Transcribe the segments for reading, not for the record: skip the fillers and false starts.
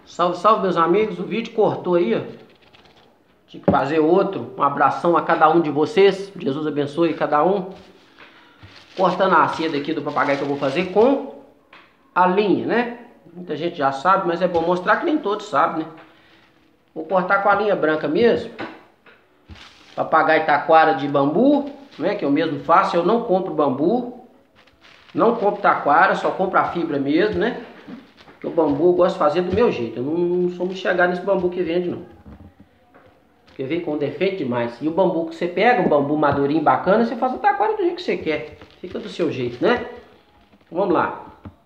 Salve, salve, meus amigos. O vídeo cortou aí, ó. Tinha que fazer outro. Um abração a cada um de vocês. Jesus abençoe cada um. Cortando a seda aqui do papagaio que eu vou fazer com a linha, né? Muita gente já sabe, mas é bom mostrar que nem todos sabem, né? Vou cortar com a linha branca mesmo. Papagaio taquara de bambu, né? Que eu mesmo faço. Eu não compro bambu. Não compro taquara, só compro a fibra mesmo, né? Porque o bambu eu gosto de fazer do meu jeito. Eu não sou muito chegado nesse bambu que vende, não. Porque vem com defeito demais. E o bambu que você pega, um bambu madurinho bacana, você faz a taquara do jeito que você quer. Fica do seu jeito, né? Então, vamos lá.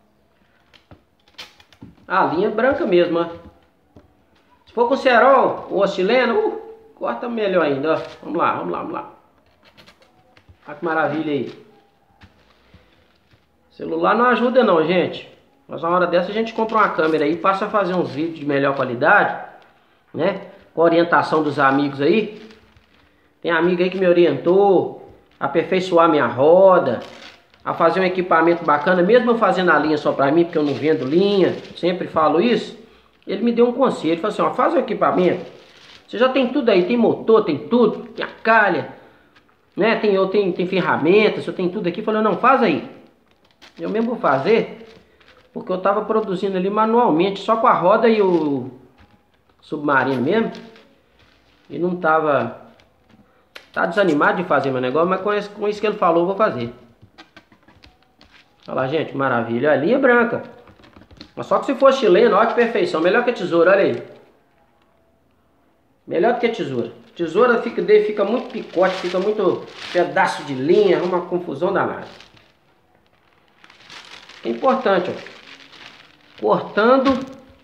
A linha branca mesmo, ó. Se for com cerol ou a chilena, corta melhor ainda, ó. Vamos lá, vamos lá, vamos lá. Olha que maravilha aí. Celular não ajuda não, gente. Mas uma hora dessa a gente compra uma câmera aí e passa a fazer uns vídeos de melhor qualidade, né? Com a orientação dos amigos aí. Tem amigo aí que me orientou a aperfeiçoar minha roda, a fazer um equipamento bacana, mesmo eu fazendo a linha só pra mim, porque eu não vendo linha, sempre falo isso. Ele me deu um conselho, ele falou assim, ó, faz o equipamento, você já tem tudo aí, tem motor, tem tudo, tem a calha, né? Tem ferramentas, eu tenho tudo aqui. Falei, não, faz aí. Eu mesmo vou fazer, porque eu tava produzindo ali manualmente, só com a roda e o submarino mesmo. E não tava... Tá desanimado de fazer meu negócio, mas com isso que ele falou, eu vou fazer. Olha lá, gente, maravilha. A linha branca. Mas só que se for chileno, olha que perfeição. Melhor que a tesoura, olha aí. Melhor do que a tesoura. Tesoura fica muito picote, fica muito pedaço de linha, uma confusão danada. É importante, ó. Cortando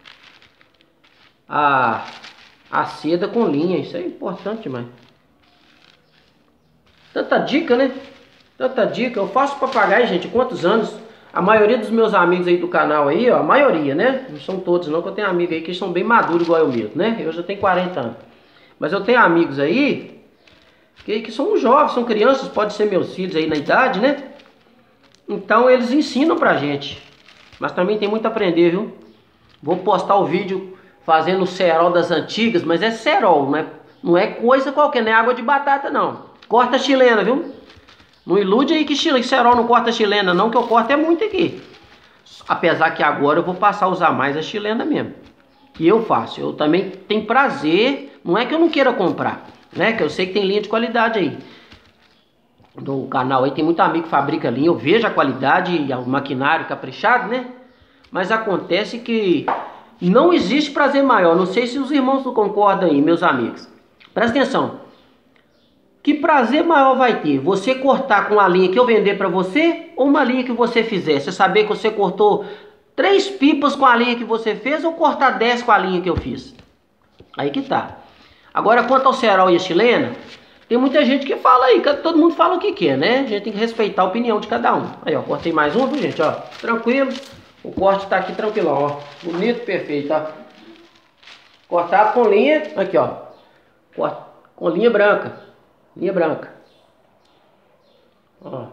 a seda com linha. Isso é importante demais. Tanta dica, né? Tanta dica. Eu faço papagaio, gente, quantos anos? A maioria dos meus amigos aí do canal aí, ó, a maioria, né? Não são todos não, que eu tenho amigos aí que são bem maduros igual eu mesmo, né? Eu já tenho 40 anos. Mas eu tenho amigos aí que são jovens, são crianças, pode ser meus filhos aí na idade, né? Então eles ensinam pra gente. Mas também tem muito a aprender, viu? Vou postar o vídeo fazendo o cerol das antigas, mas é cerol, né? Não é coisa qualquer, não é água de batata não. Corta chilena, viu? Não ilude aí que cerol não corta chilena não, que eu corto é muito aqui. Apesar que agora eu vou passar a usar mais a chilena mesmo. E eu faço, eu também tenho prazer, não é que eu não queira comprar, né? Que eu sei que tem linha de qualidade aí. No canal aí tem muito amigo que fabrica linha, eu vejo a qualidade e o maquinário caprichado, né? Mas acontece que não existe prazer maior, não sei se os irmãos não concordam aí, meus amigos. Presta atenção. Que prazer maior vai ter? Você cortar com a linha que eu vender para você ou uma linha que você fizer? Você saber que você cortou 3 pipas com a linha que você fez ou cortar 10 com a linha que eu fiz? Aí que tá. Agora, quanto ao cerol e a chilena, tem muita gente que fala aí, que todo mundo fala o que quer, né? A gente tem que respeitar a opinião de cada um. Aí, ó, cortei mais um, viu, gente? Ó, tranquilo. O corte tá aqui tranquilão, ó. Bonito, perfeito, ó. Cortado com linha, aqui, ó. Com linha branca. Linha branca. Ó.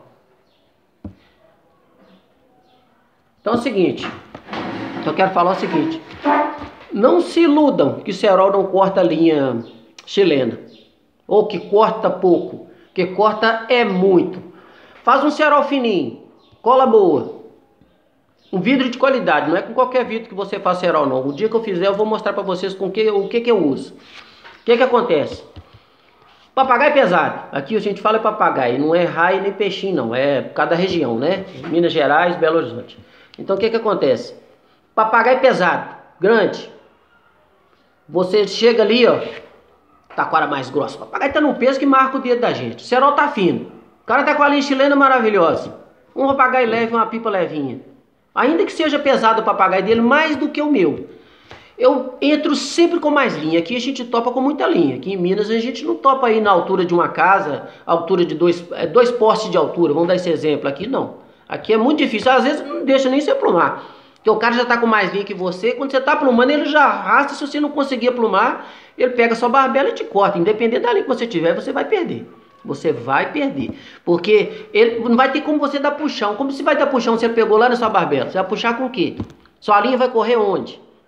Então é o seguinte. Eu quero falar o seguinte. Não se iludam que cerol não corta linha chilena. Ou que corta pouco. Que corta é muito. Faz um cerol fininho. Cola boa. Um vidro de qualidade. Não é com qualquer vidro que você faz cerol não. O dia que eu fizer eu vou mostrar para vocês o que eu uso. O que acontece? Papagaio pesado. Aqui a gente fala papagaio, não é raio nem peixinho não, é cada região, né? Minas Gerais, Belo Horizonte. Então o que acontece? Papagaio pesado, grande. Você chega ali, ó, taquara mais grossa. Papagaio tá num peso que marca o dedo da gente. O cerol tá fino. O cara tá com a linha chilena maravilhosa. Um papagaio leve, uma pipa levinha. Ainda que seja pesado o papagaio dele, mais do que o meu. Eu entro sempre com mais linha. Aqui a gente topa com muita linha. Aqui em Minas a gente não topa aí na altura de uma casa, altura de dois postes de altura. Vamos dar esse exemplo. Aqui não. Aqui é muito difícil. Às vezes não deixa nem você plumar. Porque o cara já está com mais linha que você. Quando você está plumando, ele já arrasta. Se você não conseguir plumar, ele pega sua barbela e te corta. Independente da linha que você tiver, você vai perder. Você vai perder. Porque ele não vai ter como você dar puxão. Como você vai dar puxão se ele pegou lá na sua barbela? Você vai puxar com o quê? Sua linha vai correr onde?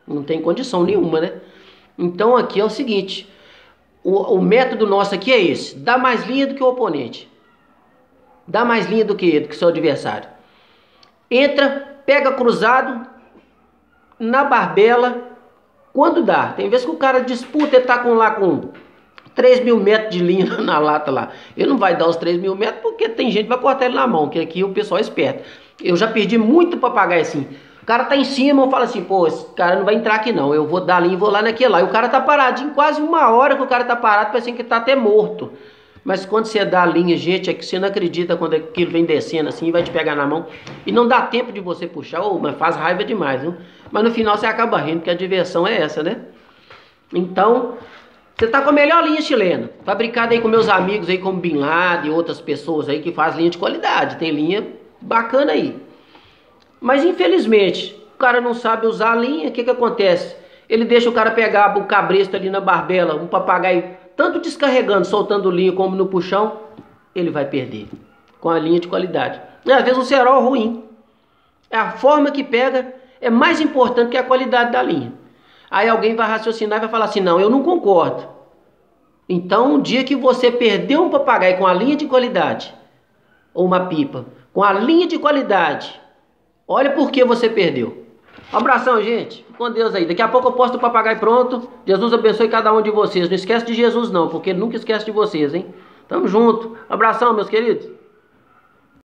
Não tem condição nenhuma, né? Então aqui é o seguinte, o método nosso aqui é esse, dá mais linha do que o oponente. Dá mais linha do que ele, que seu adversário. Entra, pega cruzado, na barbela, quando dá. Tem vezes que o cara disputa, ele tá lá com 3.000 metros de linha na lata lá. Ele não vai dar os 3.000 metros porque tem gente que vai cortar ele na mão, que aqui o pessoal é esperto. Eu já perdi muito papagaio assim. O cara tá em cima, eu falo assim, pô, esse cara não vai entrar aqui não. Eu vou dar linha e vou lá naquele lá. E o cara tá paradinho, quase uma hora que o cara tá parado, parecendo que tá até morto. Mas quando você dá a linha, gente, é que você não acredita quando aquilo vem descendo assim e vai te pegar na mão. E não dá tempo de você puxar, mas faz raiva demais, viu? Mas no final você acaba rindo, porque a diversão é essa, né? Então, você tá com a melhor linha chilena. Fabricada aí com meus amigos aí, como Bin Laden e outras pessoas aí que fazem linha de qualidade. Tem linha bacana aí. Mas infelizmente, o cara não sabe usar a linha, o que acontece? Ele deixa o cara pegar o cabresto ali na barbela, um papagaio tanto descarregando, soltando linha como no puxão, ele vai perder com a linha de qualidade. E às vezes um cerol ruim. A forma que pega é mais importante que a qualidade da linha. Aí alguém vai raciocinar e vai falar assim, não, eu não concordo. Então, um dia que você perdeu um papagaio com a linha de qualidade, ou uma pipa, com a linha de qualidade, olha por que você perdeu. Um abração, gente. Com Deus aí. Daqui a pouco eu posto o papagaio pronto. Jesus abençoe cada um de vocês. Não esquece de Jesus não, porque ele nunca esquece de vocês, hein? Tamo junto. Um abração, meus queridos.